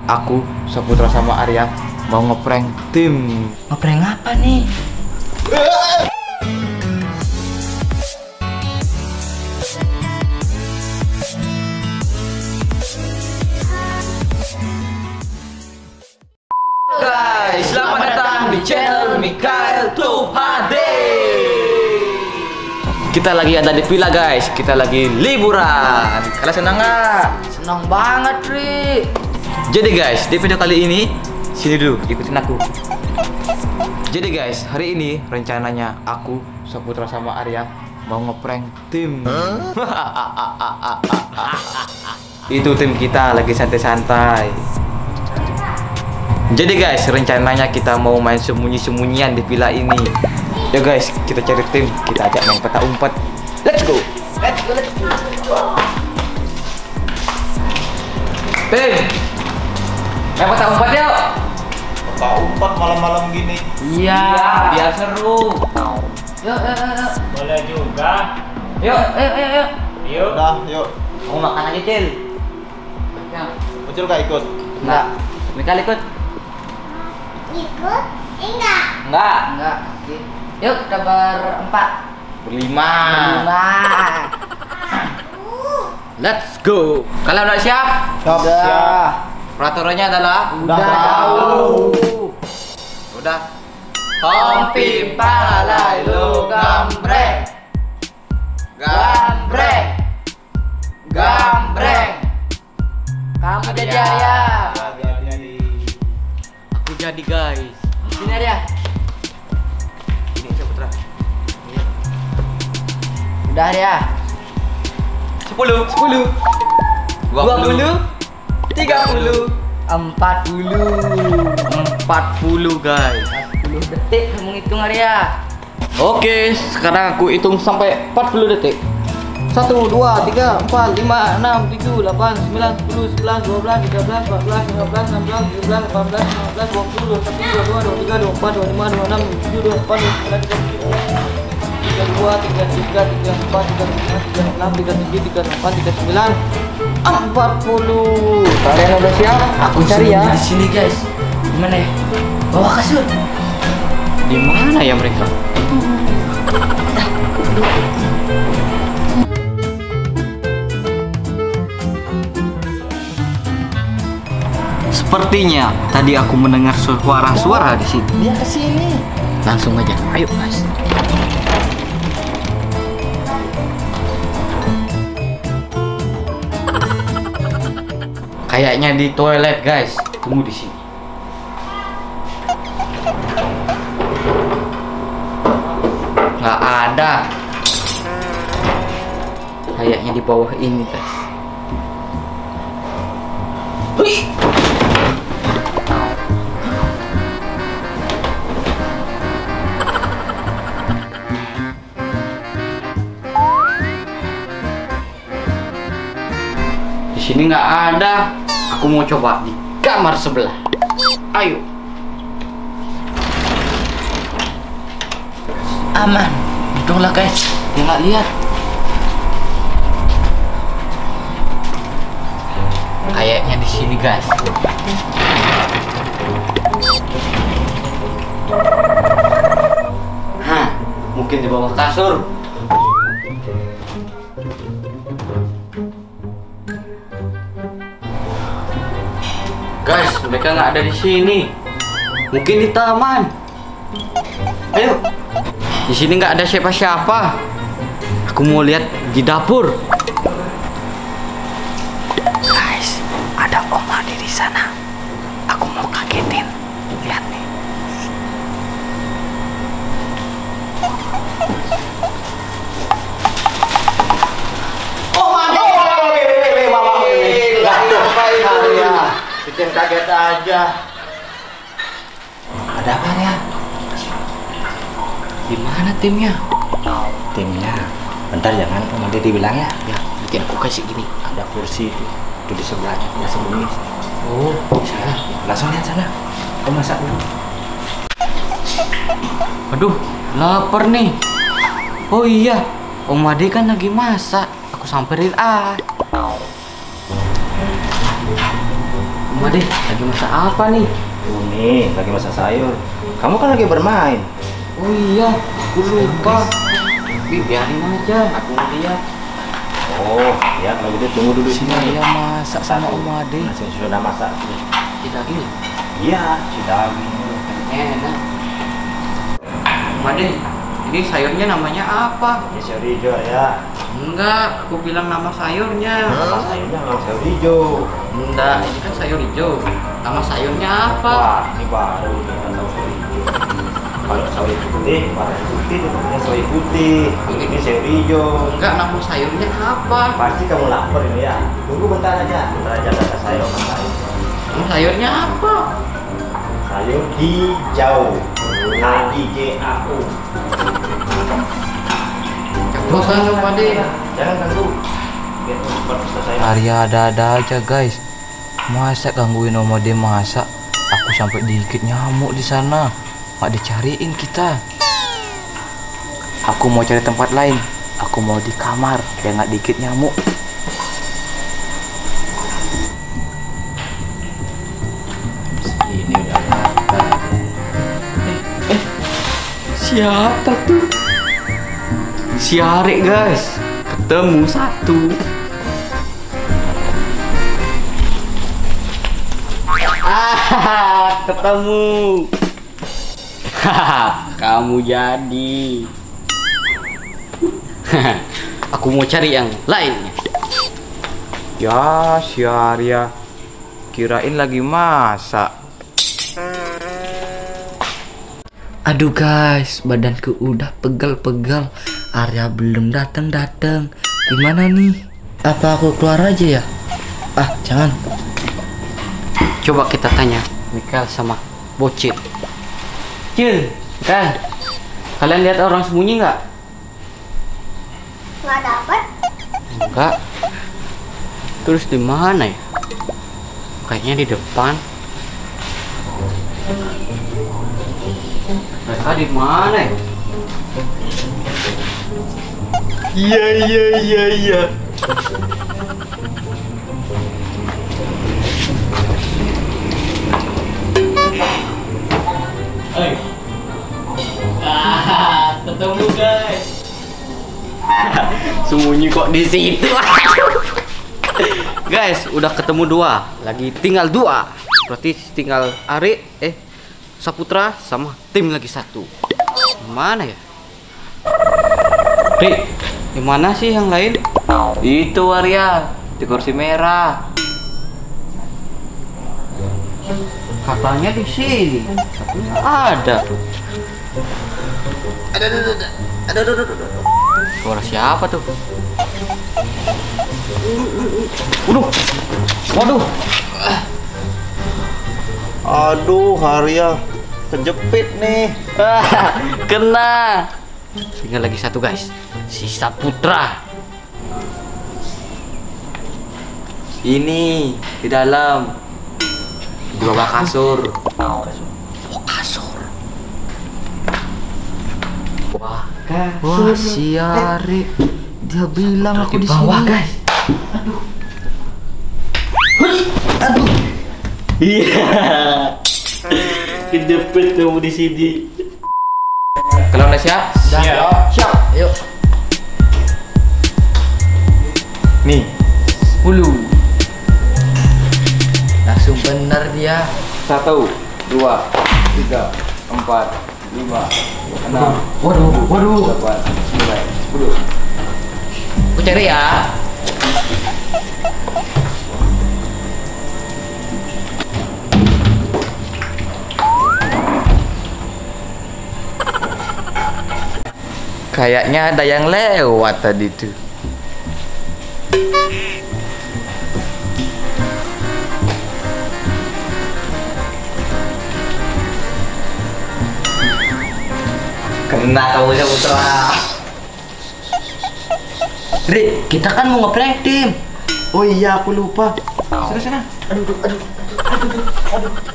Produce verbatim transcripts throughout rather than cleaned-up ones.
Aku, Saputra sama Arya mau ngeprank tim. Ngeprank apa nih? Guys, selamat datang di channel Mikael Tupade. Kita lagi ada di villa guys, kita lagi liburan. Kalian senang nggak? Senang banget, Ri. Jadi guys, di video kali ini, sini dulu, ikutin aku. Jadi guys, hari ini rencananya aku, Saputra sama Arya mau ngeprank tim. Itu tim kita lagi santai-santai. Jadi guys, rencananya kita mau main sembunyi-sembunyian di villa ini. Ya guys, kita cari tim, kita ajak main peta umpet. Let's go. Let's go, let's go. Tim, main peta umpet yuk. Peta umpet malam-malam gini. Iya, Biar seru. Yuk, yuk, yuk. Boleh juga. Yuk. Yuk, yuk, yuk. Yuk. Udah, yuk. Mau makan aja Cil. Ya. Ucil gak ikut? Enggak. Mikael ikut? Ikut? Enggak. Enggak. Enggak. Yuk, kita berempat. Berlima. Lima. Let's go. Kalian udah siap? Siap, siap. Peraturannya adalah Udah tahu. Udah. Tompi palai lu gambreng. Gambreng. Gambreng. Kamu jadi ayam. Jadi Aku jadi guys. Sini Arya. Ini Saputra. Udah Arya. Sepuluh. Sepuluh. Dua puluh. Tiga puluh. Empat puluh. Empat puluh guys. Sepuluh detik kamu hitung Arya. Oke, sekarang aku hitung sampai empat puluh detik. Satu, dua, tiga, empat, lima, enam, tujuh, delapan, sembilan, sepuluh, sebelas, dua belas, tiga belas, empat belas, lima belas, enam belas, tujuh belas, delapan belas, sembilan belas, dua puluh, dua puluh satu, dua puluh dua, dua puluh tiga, dua puluh empat, dua puluh lima, dua puluh enam, dua puluh tujuh, dua puluh delapan, dua puluh sembilan, tiga puluh, tiga puluh dua, tiga puluh tiga, tiga puluh empat, tiga puluh lima, tiga puluh enam, tiga puluh tujuh, tiga puluh delapan, tiga puluh sembilan, empat puluh. Kalian udah siap? Aku cari ya. Di sini guys. Gimana ya? Bawa kasur. Di mana ya mereka? Sepertinya tadi aku mendengar suara-suara di sini. Dia kesini. Langsung aja, ayo guys. Kayaknya di toilet guys. Tunggu di sini. Nggak ada. Kayaknya di bawah ini guys. Hui. Di sini nggak ada. Aku mau coba di kamar sebelah. Ayo. Aman. Untunglah guys. Dia nggak lihat. Kayaknya di sini guys. Hah, mungkin di bawah kasur. Guys, mereka nggak ada di sini. Mungkin di taman. Ayo. Di sini nggak ada siapa-siapa. Aku mau lihat di dapur. Guys, ada Om Adi di sana. Aku mau kagetin. Lihat nih. Om Adi. Bikin kaget aja. Ada apa ya? Di mana timnya? Timnya bentar jangan Om Adi dibilang ya. Ya, nanti aku kasih gini. Ada kursi itu itu di sebelahnya ya sembunyi. Oh, sana. Langsung lihat sana. Om masak dulu. Aduh, lapar nih. Oh iya, Om Adi kan lagi masak. Aku samperin ah. Om Made, lagi masak apa nih? Oh, nih, lagi masak sayur. Kamu kan lagi bermain. Oh iya, aku lupa. Bi, biarin aja, aku mau lihat. Oh, ya kalau gitu tunggu dulu Si sini. Maria masak sama Om Ade. Masih sudah masak. Kita lagi nih. Iya, sudah. Enak. Om Ade, ini sayurnya namanya apa? Ini sayur hijau ya. Enggak, aku bilang nama sayurnya. Nama sayurnya memang sayur hijau. Enggak, ini kan sayur hijau. Nama sayurnya apa? Wah, ini baru nih kan tahu sayur hijau. Kalau sayur putih, warna putih itu namanya sayur putih. Ini sayur hijau. Enggak, nama sayurnya apa? Pasti kamu lapar ini ya. Tunggu bentar aja, bentar aja kata saya masak. Nama sayurnya apa? Sayur hijau. H I J A U. Cepetan Om Ade. Jangan ganggu. Biar cepat selesai. Arya ada-ada aja guys. Masa gangguin Om Ade masak? Aku sampai dikit nyamuk di sana. Mak dicariin kita. Aku mau cari tempat lain. Aku mau di kamar biar nggak dikit nyamuk. Ini udah matang. Siapa tuh? Si Arek guys. Ketemu satu. Ah, ketemu. Hahaha, kamu jadi. Aku mau cari yang lainnya. Ya si Arya, kirain lagi masak. Aduh guys, badanku udah pegal-pegal. Arya belum datang-datang. Gimana nih? Apa aku keluar aja ya? Ah, jangan. Coba kita tanya Mikael sama Bocil. Cil, kan? Kalian lihat orang sembunyi nggak? Nggak dapat. Enggak. Terus di mana ya? Kayaknya di depan. Mereka di mana ya? Iya iya iya iya. Hey. Ah, ketemu guys. Sembunyi kok di situ. Guys, udah ketemu dua. Lagi tinggal dua. Berarti tinggal Ari, eh Saputra sama tim lagi satu. Mana ya? Ri, di mana sih yang lain? Itu Arya, di kursi merah. Katanya di sini. Tapi nggak ada. Ada, ada, ada, ada, ada, ada. Suara siapa tuh? Waduh, waduh. Aduh, Arya kejepit nih. Kena. Tinggal lagi satu guys, si Saputra. Ini di dalam, di bawah kasur. Oh, kasur. Wah, Wah si Ari, dia bilang aku di bawah sini. guys. Aduh. Aduh. Iya. Kejepit kamu di sini. Kalau udah siap? Siap. Siap. Yuk. Nih, sepuluh. Langsung benar dia. Satu, dua, tiga, empat, lima, enam, Waduh, waduh. delapan, sembilan, sepuluh. Aku cari ya. Kayaknya ada yang lewat tadi tuh. kena kamu Saputra. Ri, kita kan mau ngeprank tim. Oh iya, aku lupa. Sana sana. Aduh, aduh, aduh, aduh, aduh.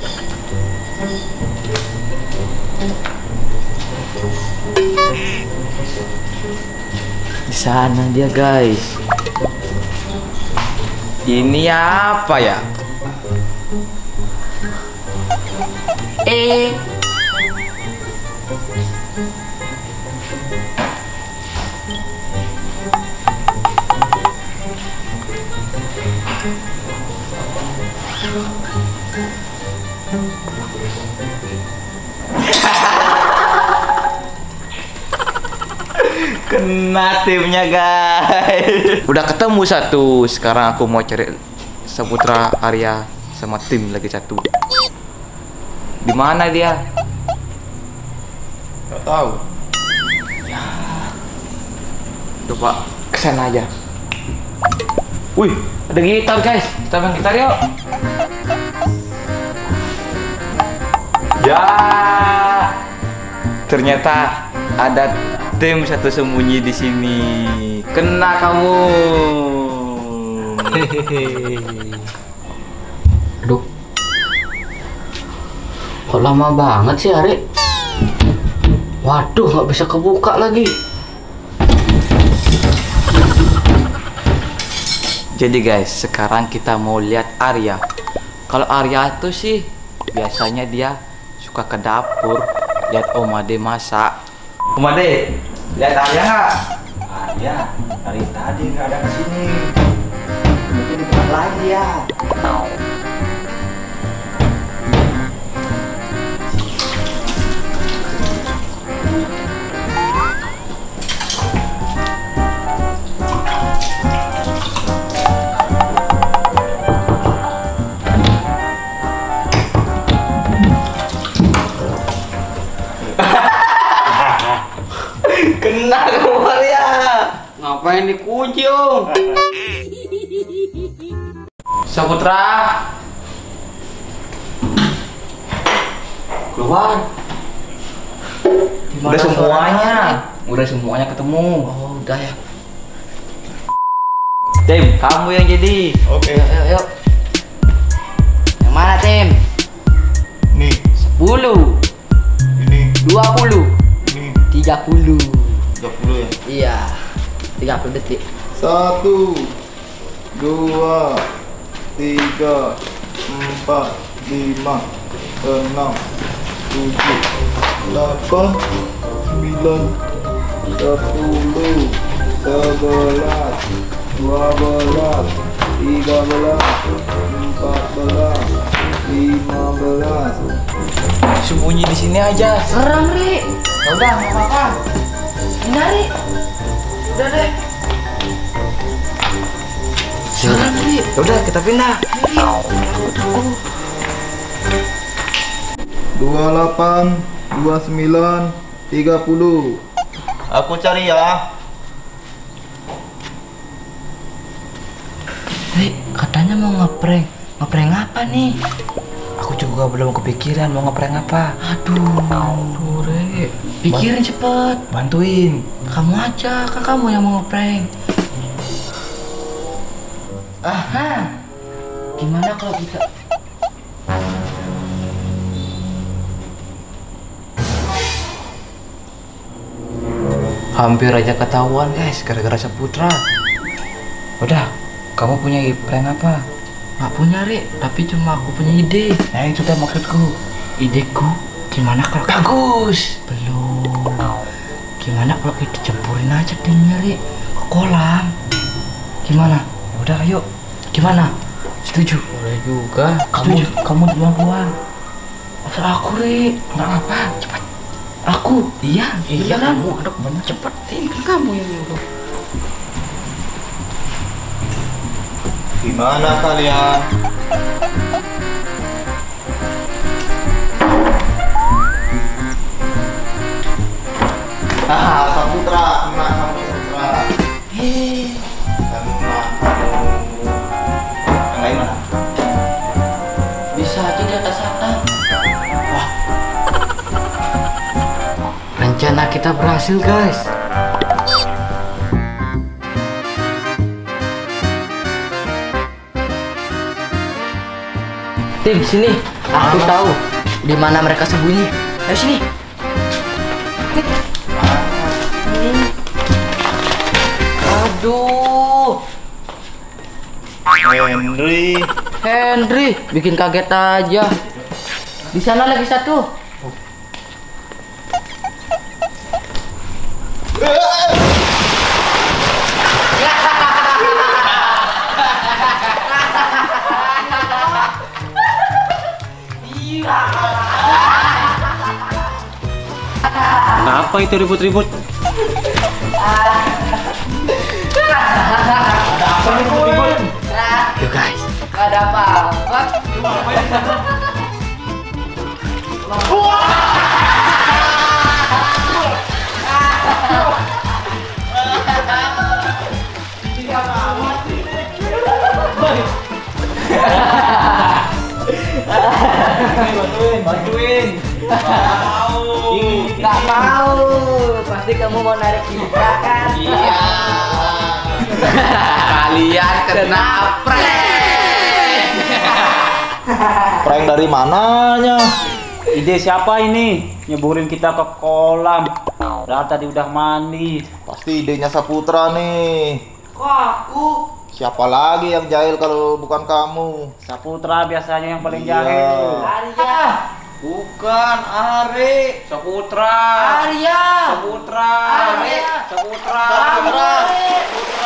Di sana dia guys. Ini apa ya? Eh. Kena timnya guys. Udah ketemu satu. Sekarang aku mau cari Saputra, Arya sama tim lagi satu. Di mana dia? Gak tahu. Coba kesana aja. Wih, ada gitar guys. Kita main gitar yuk. Ya, ternyata ada tim satu sembunyi di sini. Kena kamu. Aduh. Kok lama banget sih Ari? Waduh, nggak bisa kebuka lagi. Jadi guys, sekarang kita mau lihat Arya. Kalau Arya itu sih biasanya dia suka ke dapur, lihat Om Ade masak. Om Ade, lihat Arya nggak? Arya dari tadi nggak ada kesini. Mungkin di tempat lagi ya. Kena kamu Arya. Ngapain dikunci Om? Saputra, keluar. Udah semuanya, udah semuanya ketemu. Oh, udah ya. Tim, kamu yang jadi. Oke. Yuk, yuk, yuk. Yang mana tim? Nih, sepuluh, ini, dua puluh, ini. tiga puluh. tiga puluh ya. Iya, tiga puluh detik. Satu, dua, tiga, empat, lima, enam, tujuh, delapan, sembilan, sepuluh, sebelas, dua belas, tiga belas, empat belas, lima belas. Sembunyi di sini aja. Serem Ri. Ya udah, nggak apa-apa. Ini Ri. Udah deh. Serem Ri. Ya udah, kita pindah. Dua delapan, dua sembilan, tiga puluh. Aku cari ya. Ri, katanya mau ngeprank. Ngeprank apa nih? Aku juga belum kepikiran mau ngeprank apa. Aduh, aduh Ri. Pikirin cepet. Bantuin. Kamu aja, kan kamu yang mau ngeprank. Aha. Gimana kalau kita Hampir aja ketahuan guys, gara-gara Saputra. Udah, kamu punya prank apa? nggak punya Ri, tapi cuma aku punya ide. Nah itu tuh maksudku. Ideku, gimana kalau Bagus. belum? Gimana kalau kita campurin aja timnya Ri ke kolam? Gimana? Udah ayo. Gimana? Setuju. Boleh juga. Kamu Setuju. kamu duluan keluar. Masa aku Ri? Nggak apa, cepat. Aku? Iya, Iya kan? kamu, aduh bener. Cepetin, kan kamu yang nyuruh. Gimana kalian? Ah, Saputra, kena kamu Saputra. Hei, Kena kamu. Yang lain mana? bisa aja di atas atap. Wah. Rencana kita berhasil, guys. Tim, sini. Aku tahu di mana mereka sembunyi. Ayo sini. Aduh. Henry. Henry, bikin kaget aja. Di sana lagi satu. Apa itu ribut-ribut? Apa ribut-ribut? Yuk guys. Gak ada apa-apa. Bantuin, bantuin. Mau. Gak mau. Pasti kamu mau narik kita kan? Iya. Kalian kena prank. Prank dari mananya? Ide siapa ini? Nyeburin kita ke kolam. Padahal tadi udah mandi. Pasti idenya Saputra nih. Kok aku? Siapa lagi yang jahil kalau bukan kamu? Saputra biasanya yang paling Iya. jahil. Arya. Bukan Ari. Saputra. Arya. Saputra. Arya. Saputra. Saputra. Saputra.